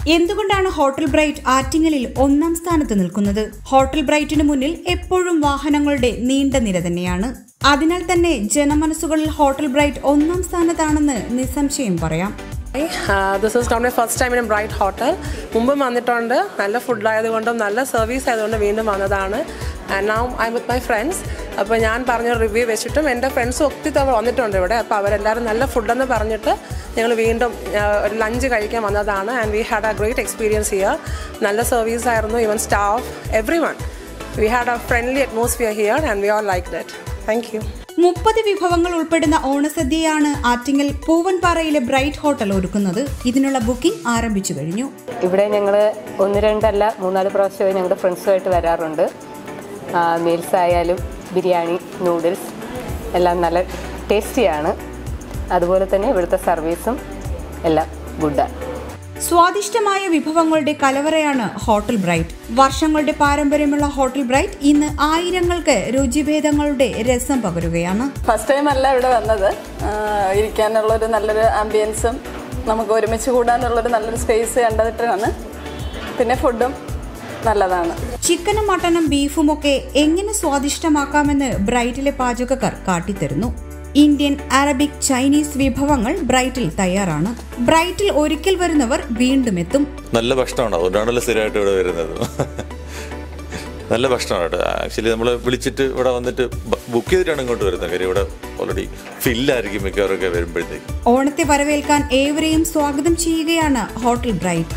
എന്തുകൊണ്ടാണ് hotel bright ആറ്റിങ്ങലിൽ ഒന്നാം സ്ഥാനത്ത് നിൽക്കുന്നത്? ഹോട്ടൽ ബ്രൈറ്റിന് മുന്നിൽ എപ്പോഴും വാഹനങ്ങളുടെ നീണ്ട നിര തന്നെയാണ്. അതിനാൽ തന്നെ ജനമനസ്സുകളിൽ ഹോട്ടൽ ബ്രൈറ്റ് ഒന്നാം സ്ഥാനത്താണെന്ന് നിസ്സംശയം പറയാം. This is not my first time in a Bright Hotel. മുമ്പ് വന്നിട്ടുണ്ട്. നല്ല ഫുഡ് ആയതുകൊണ്ടും നല്ല സർവീസ് ആയതുകൊണ്ടും വീണ്ടും വന്നതാണ്. And now I with my friends. അപ്പോൾ ഞാൻ പറഞ്ഞ റിവ്യൂ വെച്ചിട്ടും എൻ്റെ ഫ്രണ്ട്സ് ഒത്തിരി തവണ വന്നിട്ടുണ്ട് ഇവിടെ. അപ്പോൾ അവരെല്ലാവരും നല്ല ഫുഡെന്ന് പറഞ്ഞിട്ട് ഞങ്ങൾ വീണ്ടും ഒരു ലഞ്ച് കഴിക്കാൻ വന്നതാണ്. And we had a great experience here. നല്ല സർവീസ് ആയിരുന്നു. Even staff, everyone. We had a friendly atmosphere here and we are like that. Thank you. 30 വിഭവങ്ങൾ ഉൾപ്പെടുന്ന ഓണസദ്യയാണ് ആറ്റിങ്ങൽ പൂവൻപാറയിലെ ബ്രൈറ്റ് ഹോട്ടൽ ഒരുക്കുന്നത്. ഇതിനുള്ള ബുക്കിംഗ് ആരംഭിച്ചു കഴിഞ്ഞു. ഇവിടെ ഞങ്ങൾ 1-2 അല്ല 3-4 പ്രാവശ്യമായി ഞങ്ങളുടെ ഫ്രണ്ട്സുമായിട്ട് വരാറുണ്ട്. മീൽസ് ആയാലും ബിരിയാണി, നൂഡിൽസ് എല്ലാം നല്ല ടേസ്റ്റിയാണ്. അതുപോലെ തന്നെ ഇവിടുത്തെ സർവീസും എല്ലാം ഗുഡാണ്. സ്വാദിഷ്ടമായ വിഭവങ്ങളുടെ കലവറയാണ് ഹോട്ടൽ ബ്രൈറ്റ്. വർഷങ്ങളുടെ പാരമ്പര്യമുള്ള ഹോട്ടൽ ബ്രൈറ്റ് ഇന്ന് ആയിരങ്ങൾക്ക് രുചിഭേദങ്ങളുടെ രസം പകരുകയാണ്. ഫസ്റ്റ് ടൈം അല്ല ഇവിടെ വന്നത്. ഇരിക്കാനുള്ളൊരു നല്ലൊരു ആംബിയൻസും നമുക്ക് ഒരുമിച്ച് കൂടാനുള്ളൊരു നല്ലൊരു സ്പേസ് കണ്ടിട്ടാണ്. പിന്നെ ഫുഡും നല്ലതാണ്. ചിക്കനും മട്ടനും ബീഫുമൊക്കെ എങ്ങനെ സ്വാദിഷ്ടമാക്കാമെന്ന് ബ്രൈറ്റിലെ പാചകക്കാർ കാട്ടിത്തരുന്നു. ഇന്ത്യൻ, അറബിക്, ചൈനീസ് വിഭവങ്ങൾ ബ്രൈറ്റിൽ തയ്യാറാണ്. ബ്രൈറ്റിൽ ഒരിക്കൽ വരുന്നവർ വീണ്ടും എത്തും. നല്ല ഭക്ഷണമാണ്, അതുകൊണ്ടാണല്ലോ സ്ഥിരമായിട്ട് ഇവിടെ വരുന്നത്. നല്ല ഭക്ഷണമാണ്. ആക്ച്വലി നമ്മൾ വിളിച്ചിട്ട് ഇവിടെ വന്നിട്ട് ബുക്ക് ചെയ്തിട്ടാണ് ഇങ്ങോട്ട് വരുന്നത്. കാര്യം ഇവിടെ ഓൾറെഡി ഫില്ലായിരിക്കും മിക്കവരൊക്കെ വരുമ്പോഴത്തേക്ക്. ഓണത്തെ വരവേൽക്കാൻ ഏവരെയും സ്വാഗതം ചെയ്യുകയാണ് hotel bright.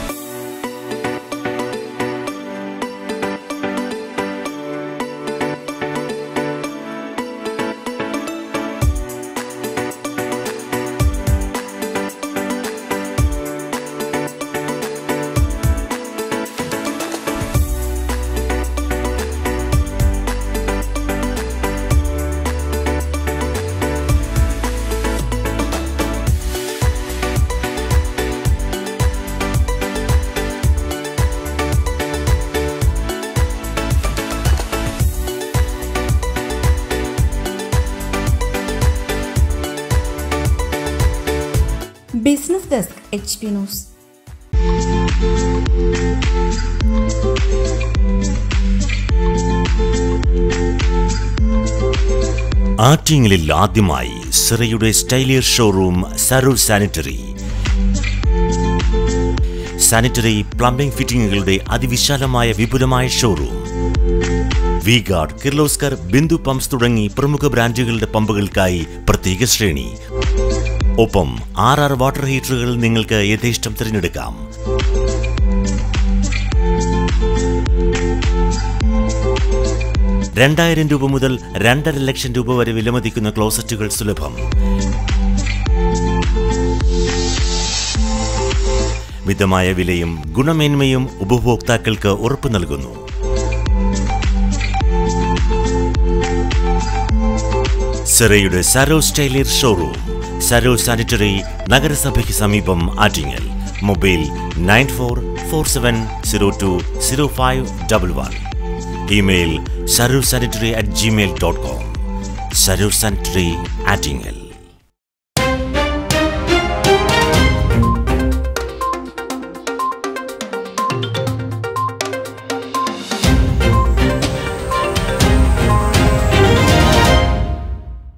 Business desk HP news. ആറ്റിങ്ങലിൽ ആദ്യമായി സിറയുടെ സ്റ്റൈലിയർ showroom Sarur sanitary. Sanitary plumbing ഫിറ്റിംഗുകളുടെ അതിവിശാലമായ വിപുലമായ showroom. V Guard, Kirloskar, Bindu pumps തുടങ്ങി പ്രമുഖ ബ്രാൻഡുകളുടെ പമ്പുകൾക്കായി പ്രത്യേക ശ്രേണി. ഒപ്പം 6 വാട്ടർ ഹീറ്ററുകൾ നിങ്ങൾക്ക് യഥേഷ്ടം തിരഞ്ഞെടുക്കാം. ₹2000 മുതൽ 2.5 ലക്ഷം വരെ വിലമതിക്കുന്ന ക്ലോസറ്റുകൾ സുലഭം. മിതമായ വിലയും ഗുണമേന്മയും ഉപഭോക്താക്കൾക്ക് ഉറപ്പു നൽകുന്നു. സിറയുടെ സരോ സ്റ്റൈലിയർ ഷോറൂം, സരോ സാനിറ്ററി, നഗരസഭയ്ക്ക് സമീപം, Attingal. Mobile 9447020511. Email sarursanitary@gmail.com. Sarur Sanitary, Attingal.